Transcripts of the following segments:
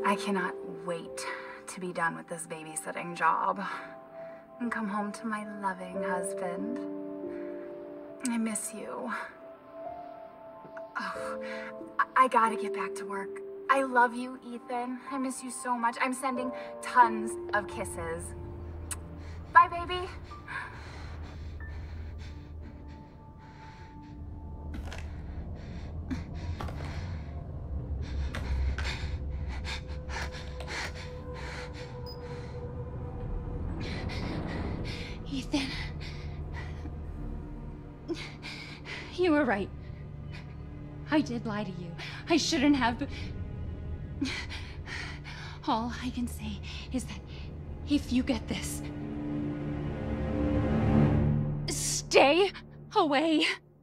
I cannot wait to be done with this babysitting job and come home to my loving husband. I miss you. Oh, I gotta get back to work. I love you, Ethan. I miss you so much. I'm sending tons of kisses. Bye, baby. Ethan. You were right. I did lie to you. I shouldn't have, but... All I can say is that if you get this, stay away.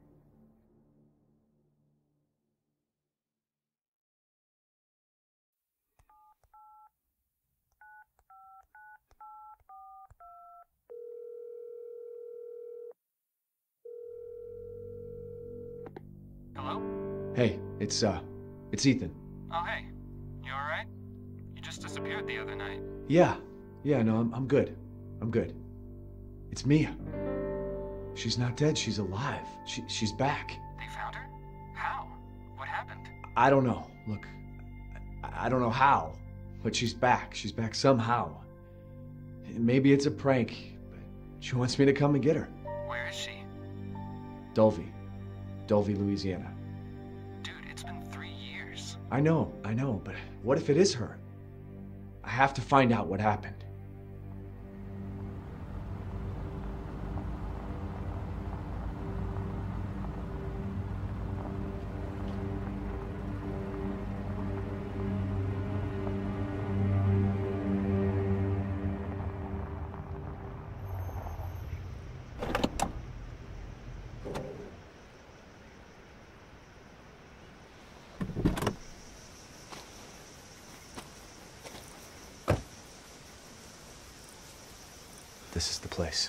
Hello? Hey, it's Ethan. Oh, hey. You alright? You just disappeared the other night. Yeah, no, I'm good. I'm good. It's Mia. She's not dead, she's alive. She's back. They found her? How? What happened? I don't know. Look, I don't know how, but she's back. She's back somehow. Maybe it's a prank, but she wants me to come and get her. Where is she? Dulvey, Louisiana. Dude, it's been 3 years. I know, but what if it is her? I have to find out what happened. This is the place.